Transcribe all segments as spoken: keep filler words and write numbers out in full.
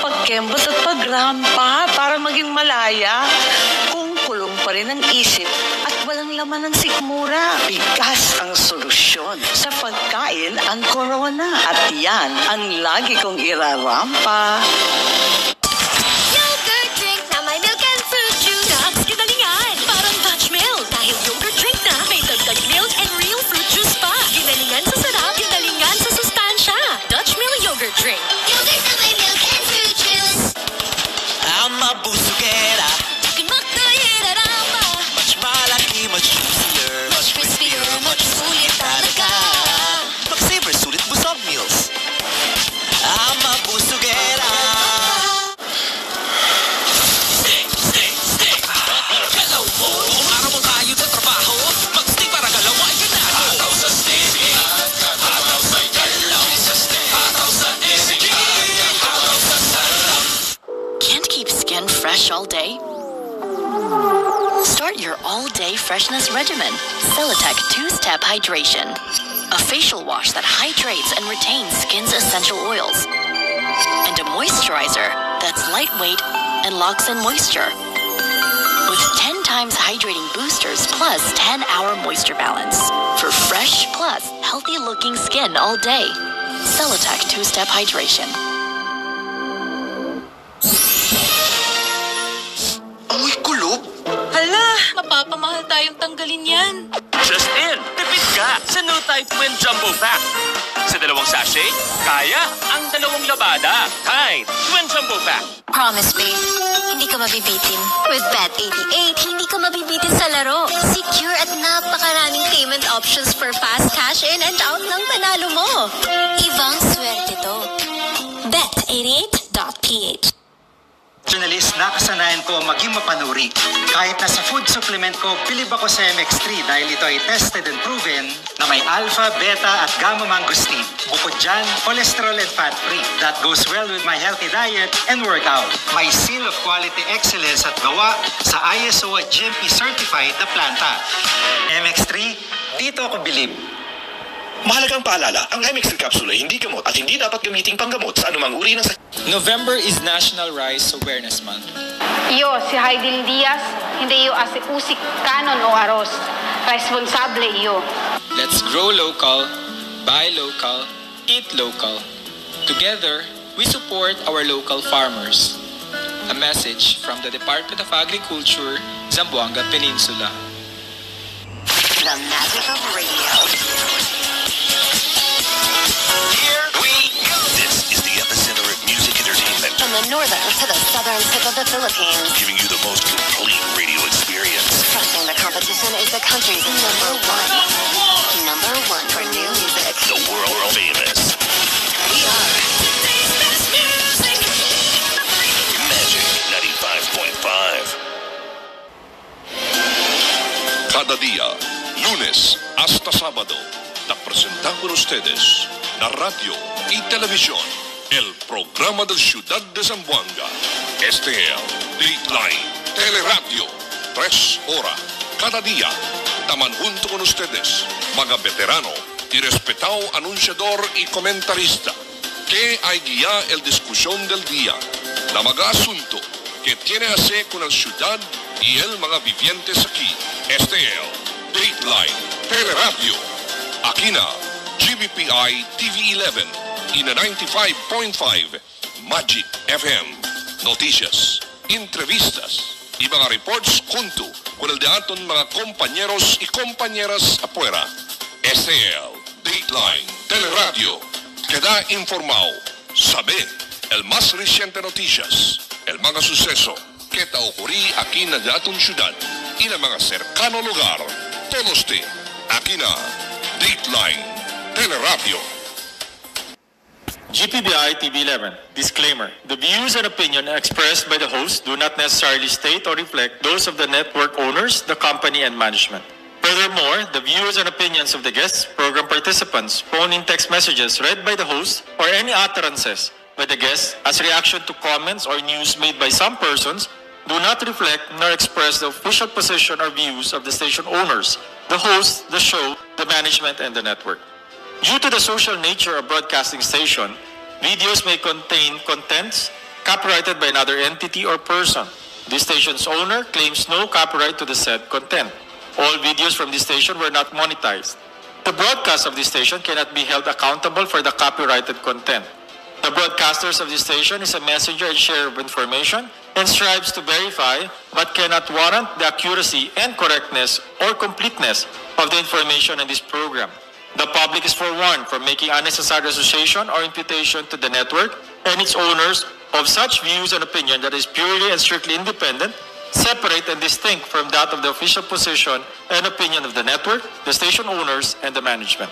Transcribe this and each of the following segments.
pagkembot at pagrampa para maging malaya. Kung kulong pa rin ang isip at walang laman ng sikmura, bigas ang solusyon. Sa pagkain ang corona. At yan ang lagi kong irarampa. Yogurt drink na may milk and fruit juice. Naks kinalingan, parang Dutch Mill. Dahil yogurt drink na may dagdag milk and real fruit juice pa. Ginalingan sa sarap, ginalingan sa sustansya. Dutch Mill yogurt drink. Yogurt na may milk and fruit juice. Ama busugera. Kinmaknayera rama. Much malaki, much juicier. Much crispier, much sulit talaga. Mag-savor sulit busog meals. Ama busugera. Steak, steak, steak. Hello po. Kung araw mo tayo sa trabaho, mag-steak para galaw ay ganado. Hataw sa steak. Hataw sa galaw. Sa steak. Hataw sa steak. Hataw sa sarap. Can't keep skin fresh all day? Start your all-day freshness regimen. Celatec two-step hydration. A facial wash that hydrates and retains skin's essential oils. And a moisturizer that's lightweight and locks in moisture. With ten times hydrating boosters plus ten hour moisture balance. For fresh plus healthy-looking skin all day. Celatec two-step hydration. Amoy kulob. Hala, mapapamahal tayong tanggalin yan. Just in! Tipid ka sa No Time Twin Jumbo Pack. Sa dalawang sachet, kaya ang dalawang labada. Kind Twin Jumbo Pack. Promise, babe. Hindi ka mabibitin. With Bet eighty-eight, hindi ka mabibitin sa laro. Secure at napakaraming payment options for fast cash in and out ng panalo mo. Ibang swerte to. Bet eighty-eight dot p h. Journalist, nakasanayan ko maging mapanuri. Kahit na sa food supplement ko, bilib ako sa M X three dahil ito ay tested and proven na may alpha, beta at gamma mangosteen. Bukod dyan, cholesterol and fat-free. That goes well with my healthy diet and workout. May seal of quality excellence at gawa sa I S O at G M P certified na planta. M X three, dito ako bilib. Mahalagang paalala, ang M X three capsule ay hindi gamot at hindi dapat gamiting panggamot sa anumang uri ng sakit. November is National Rice Awareness Month. Yo, si Haidil Diaz, hindi yo asi usik kanon o aros. Responsable yo. Let's grow local, buy local, eat local. Together, we support our local farmers. A message from the Department of Agriculture, Zamboanga Peninsula. The magic of radio. Here we go! This is the epicenter of music entertainment. From the northern to the southern tip of the Philippines. Giving you the most complete radio experience. Crushing the competition is the country's number one. Number one for new music. The world famous. We are Magic ninety-five point five. Cada día, lunes hasta sábado, la presentan con ustedes la radio y televisión, el programa del Ciudad de Zamboanga. Este es el Dateline Teleradio, tres horas cada día. Taman junto con ustedes, mga veterano y respetado anunciador y comentarista, que hay guía el discusión del día, la mga asunto que tiene a hacer con la ciudad y el mga vivientes aquí. Este es el Dateline Teleradio, aquí na G B P I T V eleven y na ninety-five point five Magic F M. Noticias, entrevistas y mga reports junto con el de aton mga compañeros y compañeras afuera. Este es el Dateline Teleradio, que da informado, sabe, el más reciente noticias, el mga suceso que ta ocurrí aquí na aton ciudad y na mga cercano lugar. Todos de aquí na Dateline Teleradio. G P B I T V eleven. Disclaimer. The views and opinion expressed by the host do not necessarily state or reflect those of the network owners, the company, and management. Furthermore, the views and opinions of the guests, program participants, phone-in text messages read by the host, or any utterances by the guests as reaction to comments or news made by some persons do not reflect nor express the official position or views of the station owners, the host, the show, the management, and the network. Due to the social nature of broadcasting station, videos may contain contents copyrighted by another entity or person. The station's owner claims no copyright to the said content. All videos from the station were not monetized. The broadcast of the station cannot be held accountable for the copyrighted content. The broadcasters of the station is a messenger and sharer of information and strives to verify but cannot warrant the accuracy and correctness or completeness of the information in this program. The public is forewarned from making unnecessary association or imputation to the network and its owners of such views and opinion that is purely and strictly independent, separate and distinct from that of the official position and opinion of the network, the station owners, and the management.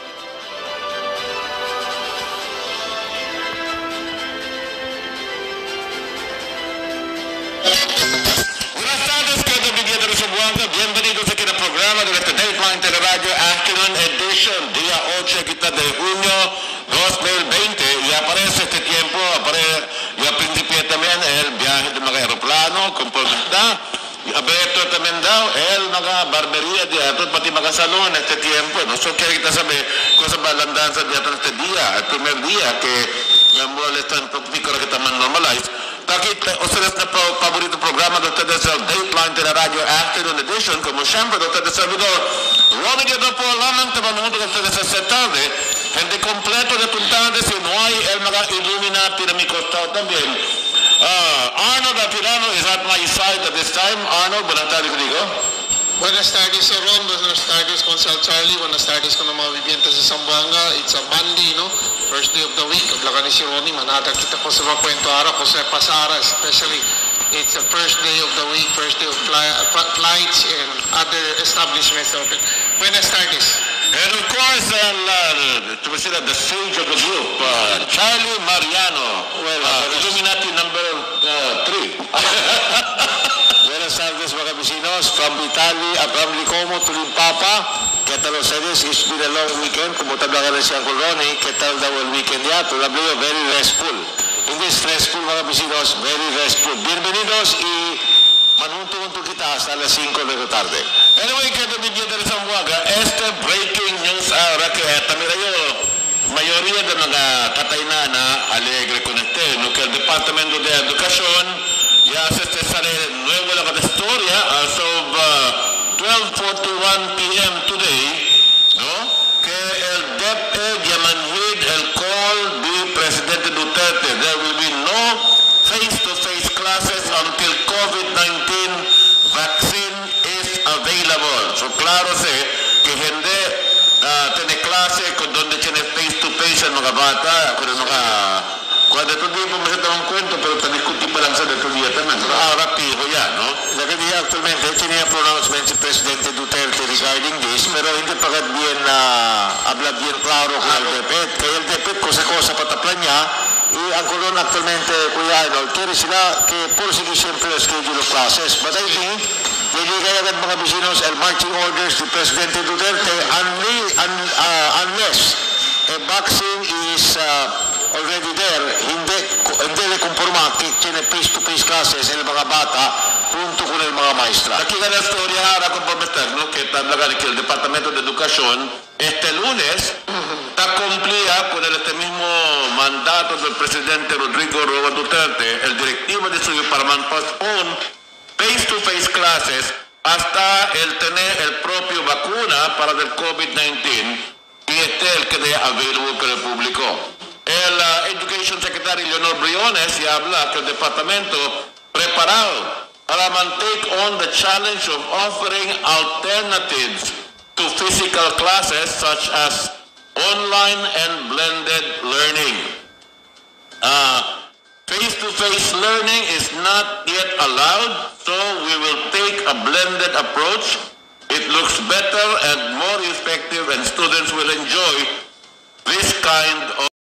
Buenas tardes, querido Vivienda de Zamboanga. Bienvenidos aquí al programa de este Dateline Teleradio Afternoon Edition, día ocho de junio dos mil veinte. Y aparece este tiempo, aparece, y al principio también el viaje de mga aeroplano, conforme está. Y aberto también daw el mga barbería de ato, pati mga salón en este tiempo. No sé qué kita saber cosas para la andanza de ato en este día, el primer día que la moral está un poquito que está más normalized. Aquí ustedes el favorito programa de ustedes el Dateline de la Radio Afternoon Edition, como siempre de ustedes servidor Ronnie Gadolfo lamang tabanundo de ustedes esta tarde, gente completo de puntadas y no hay el mga Illuminati de mi costado también. Uh, Arnold Apirano is at my side at this time. Arnold, buenas tardes, digo. Buenas tardes, Sir Ron. Buenas tardes, Consal Charlie. Buenas tardes con mga vivientes sa Zamboanga. It's a Monday, no? First day of the week. Aglakan ni si Ronnie. Manatag kita ko sa mga kwento araw ko sa Pasara, especially. It's the first day of the week, first day of fly, flights and other establishments open. Buenas tardes. And of course, uh, to consider the sage of the group, uh, Charlie Mariano. Well, uh, Illuminati number uh, three. Buenas tardes, mga vecinos. From Italy, from Licomo to Limpapa. ¿Qué tal ustedes? It's been a long weekend. Como tablagan si Uncle Ronnie, ¿qué tal daw el weekend ya? Todavía very restful. Hindi stressful, mga vecinos. Very restful. Bienvenidos y manunto-unto kita hasta las cinco de la tarde. Anyway, que te vivienda de Zamboanga, este breaking news ahora que también yo, mayoría de mga kataynana alegre con este, no que el Departamento de Educación ya se te sale nuevo la historia as of uh, twelve forty-one p m today, no? Que el D E P E yamanhid el call de Presidente Duterte. There will be no face-to-face classes until COVID nineteen vaccine is available. So claro sé que gente uh, tiene clase con donde tiene face-to-face ang mga bata, kung mga cuando tú dices me se un cuento, pero te discutí para lanzar de tu día también. Pero ahora pijo ya, ¿no? La que día actualmente tenía pronouncement si Presidente Duterte regarding this, pero hindi pa kat bien uh, habla bien claro con el D E P E. Kaya el D E P E, cosa-cosa pataplan niya, y ang kulon actualmente, Kuya Arnold, kaya sila que por sige siempre el schedule of classes. But I think, hindi kaya kat mga vecinos, el marching orders ni Presidente Duterte, unless, un, uh, unless a vaccine is uh, already there, hindi, hindi le conformati che ne face-to-face classes el mga bata junto con el mga maestra. Aquí la historia ahora comprometernos que está hablando que el Departamento de Educación este lunes está cumplida con el, este mismo mandato del presidente Rodrigo Roa Duterte, el directivo de estudio para postpone face-to-face classes hasta el tener el propio vacuna para el COVID diecinueve y este el que dé available para el público. El uh, Education Secretary Leonor Briones ya habla que el departamento preparado para take on the challenge of offering alternatives to physical classes such as online and blended learning. Uh, face-to-face learning is not yet allowed, so we will take a blended approach. It looks better and more effective, and students will enjoy this kind of